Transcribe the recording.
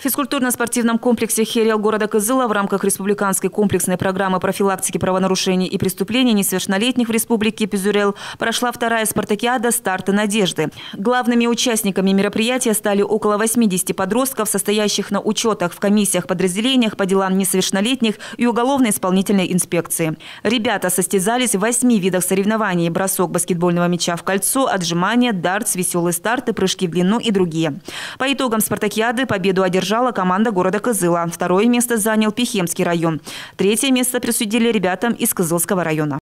В физкультурно-спортивном комплексе «Хериал» города Кызыла в рамках республиканской комплексной программы профилактики правонарушений и преступлений несовершеннолетних в республике Пизюрел прошла вторая спартакиада «Старты надежды». Главными участниками мероприятия стали около 80 подростков, состоящих на учетах в комиссиях подразделениях по делам несовершеннолетних и уголовно-исполнительной инспекции. Ребята состязались в 8 видах соревнований: бросок баскетбольного мяча в кольцо, отжимания, дартс, веселые старты, прыжки в длину и другие. По итогам спартакиады победу одержала команда города Кызыла. Второе место занял Пихемский район. Третье место присудили ребятам из Кызылского района.